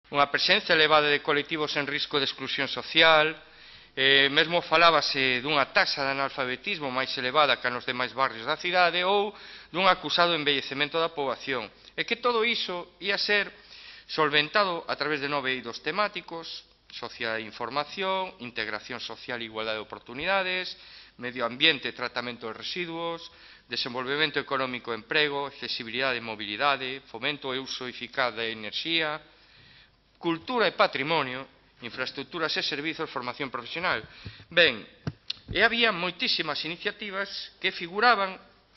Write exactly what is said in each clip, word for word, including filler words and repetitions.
unha presenza elevada de colectivos en risco de exclusión social, eh, mesmo falábase dunha taxa de analfabetismo máis elevada que nos demais barrios da cidade ou dun acusado envellecemento da poboación, e que todo iso ia ser solventado a través de nove eidos temáticos: sociedade e información, integración social e igualdade de oportunidades, medio ambiente e tratamento de residuos, desenvolvemento económico e emprego, accesibilidade e mobilidade, fomento e uso eficaz da enerxía, cultura e patrimonio, infraestructuras e servizos, formación profesional. Ben, e había moitísimas iniciativas que figuraban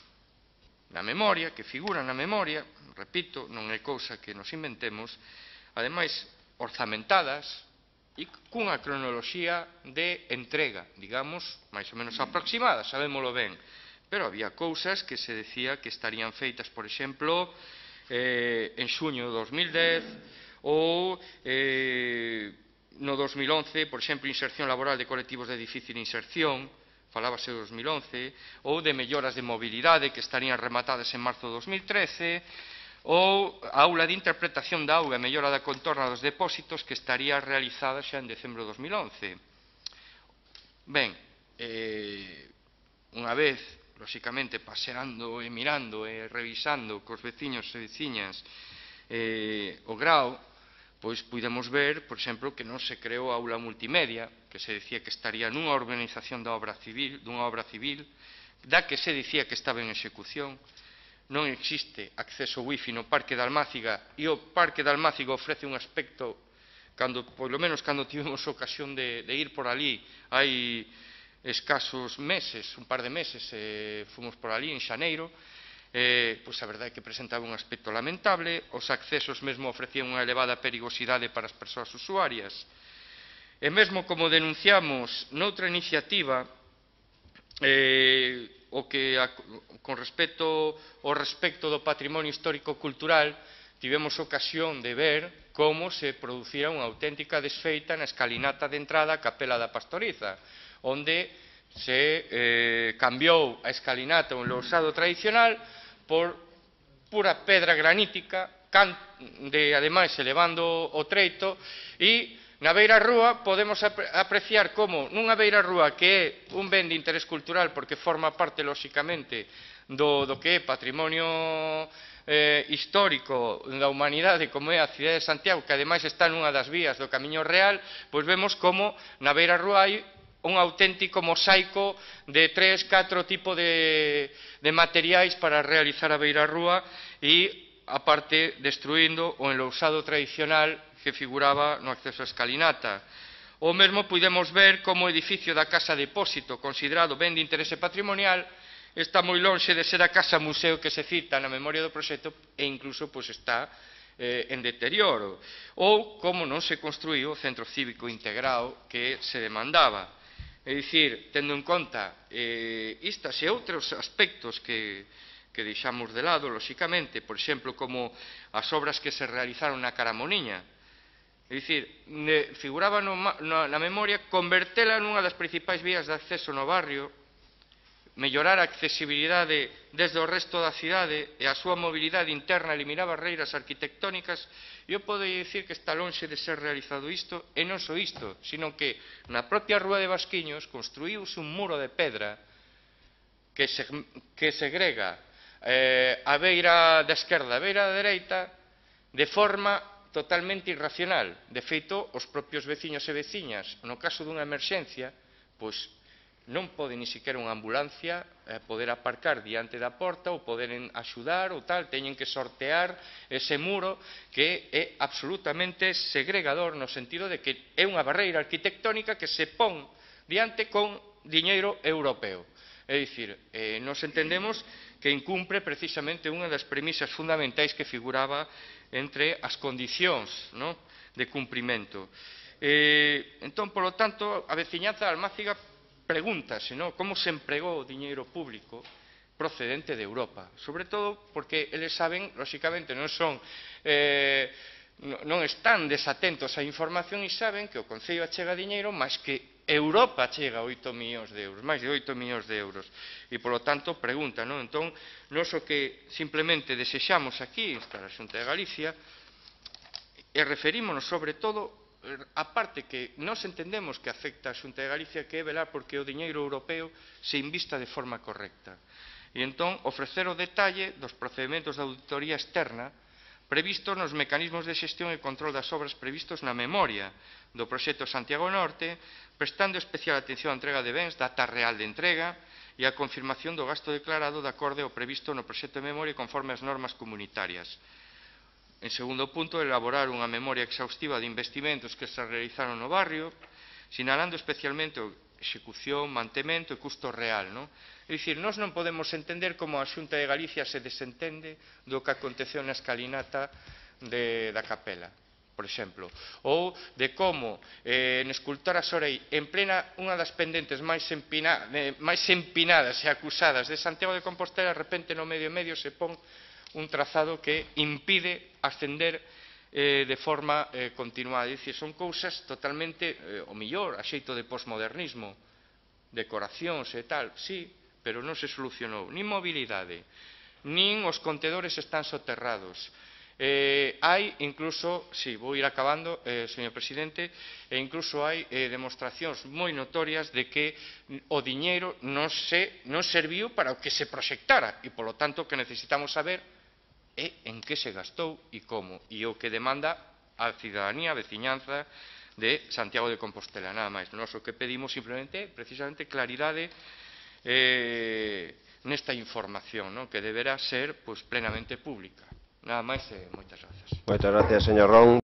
na memoria, que figuran na memoria, repito, non é cousa que nos inventemos, ademais orzamentadas e cunha cronoloxía de entrega, digamos, máis ou menos aproximada, sabémolo ben, pero había cousas que se decía que estarían feitas, por exemplo, eh, en xuño de dos mil dez, ou eh, no dos mil once, por exemplo, inserción laboral de colectivos de difícil inserción, falábase de dos mil once, ou de melloras de mobilidade que estarían rematadas en marzo de dos mil trece, ou a aula de interpretación da auga e mellora da contorna dos depósitos que estaría realizada xa en decembro de dos mil once. Ben, eh, unha vez, lóxicamente, paseando e mirando e revisando cos veciños e veciñas eh, o grao, pois pudemos ver, por exemplo, que non se creou a aula multimedia, que se decía que estaría nunha organización da obra civil, dunha obra civil, da que se dicía que estaba en execución. Non existe acceso wifi no Parque de Almáciga, e o Parque de Almáciga ofrece un aspecto, cando, polo menos cando tivemos ocasión de, de ir por ali, hai escasos meses, un par de meses, eh, fomos por ali en xaneiro, Eh, pois a verdade é que presentaba un aspecto lamentable, os accesos mesmo ofrecían unha elevada perigosidade para as persoas usuarias. E mesmo como denunciamos noutra iniciativa, eh, o que a, con respecto ao respecto do patrimonio histórico-cultural, tivemos ocasión de ver como se producira unha auténtica desfeita na escalinata de entrada á Capela da Pastoriza, onde se eh, cambiou a escalinata, o enlousado tradicional, por pura pedra granítica, de, ademais, elevando o treito, e na beira rúa podemos apreciar como nunha beira rúa que é un ben de interés cultural porque forma parte, lóxicamente, do, do que é patrimonio eh, histórico da humanidade, como é a cidade de Santiago, que ademais está nunha das vías do Camiño Real, pois vemos como na beira rúa hai un auténtico mosaico de tres, catro tipos de, de materiais para realizar a beirarrúa e, aparte, destruindo o enlousado tradicional que figuraba no acceso á escalinata. O mesmo podemos ver como o edificio da Casa Depósito, considerado ben de interese patrimonial, está moi lonxe de ser a Casa Museo que se cita na memoria do proxecto e incluso pois, está eh, en deterioro. Ou como non se construiu o centro cívico integrado que se demandaba. É dicir, tendo en conta eh, estas e outros aspectos que, que deixamos de lado, lóxicamente, por exemplo, como as obras que se realizaron na Caramoniña, é dicir, figuraba no, no, na memoria convertela nunha das principais vías de acceso no barrio, mellorar a accesibilidade desde o resto da cidade e a súa mobilidade interna, eliminar barreiras arquitectónicas. Eu podo dicir que está lonxe de ser realizado isto, e non só isto, sino que na propia Rúa de Vasquiños construíuse un muro de pedra que, se, que segrega eh, a beira da esquerda e a beira da dereita de forma totalmente irracional. De feito, os propios veciños e veciñas, no caso dunha emerxencia, pois non pode ni siquiera unha ambulancia eh, poder aparcar diante da porta ou poderen axudar ou tal, teñen que sortear ese muro que é absolutamente segregador no sentido de que é unha barreira arquitectónica que se pon diante con diñeiro europeo. É dicir, eh, nos entendemos que incumpre precisamente unha das premisas fundamentais que figuraba entre as condicións, no, de cumprimento. Eh, entón, polo tanto, a veciñanza de Almáciga pregúntase, ¿no?, como se empregou o diñeiro público procedente de Europa, sobre todo porque eles saben, lóxicamente, non son eh, non están desatentos á información e saben que o Concello achega diñeiro, máis que Europa chega oito millóns de euros, máis de oito millóns de euros, e, polo tanto, pregunta, non? Entón, nós o que simplemente desexamos aquí, esta a Xunta de Galicia, e referímonos sobre todo a parte que nós entendemos que afecta a Xunta de Galicia, que é velar porque o diñeiro europeo se invista de forma correcta. E entón ofrecer o detalle dos procedementos de auditoría externa previstos nos mecanismos de xestión e control das obras previstos na memoria do proxecto Santiago Norte, prestando especial atención á entrega de bens, data real de entrega e a confirmación do gasto declarado de acordo ao previsto no proxecto de memoria conforme as normas comunitarias. En segundo punto, elaborar unha memoria exhaustiva de investimentos que se realizaron no barrio, sinalando especialmente a execución, mantemento e custo real. Non? É dicir, nós non podemos entender como a Xunta de Galicia se desentende do que aconteceu na escalinata de, da capela, por exemplo, ou de como eh, en Escultora Sorei, en plena unha das pendentes máis, empina, eh, máis empinadas e acusadas de Santiago de Compostela, de repente no medio medio se pon un trazado que impide ascender eh, de forma eh, continuada. É dicir, son cousas totalmente, eh, o millor, a xeito de posmodernismo, decoracións e tal, sí, pero non se solucionou nin mobilidade, nin os contedores están soterrados. Eh, hai incluso, si, sí, vou ir acabando, eh, señor presidente, e incluso hai eh, demostracións moi notorias de que o diñeiro non, se, non serviu para o que se proxectara e, polo tanto, que necesitamos saber é en que se gastou e como, e o que demanda a cidadanía, a veciñanza de Santiago de Compostela, nada máis. Nós o que pedimos simplemente, precisamente, claridade eh, nesta información, ¿no? Que deberá ser pues, plenamente pública. Nada máis e moitas grazas. Moitas gracias, señor Ron.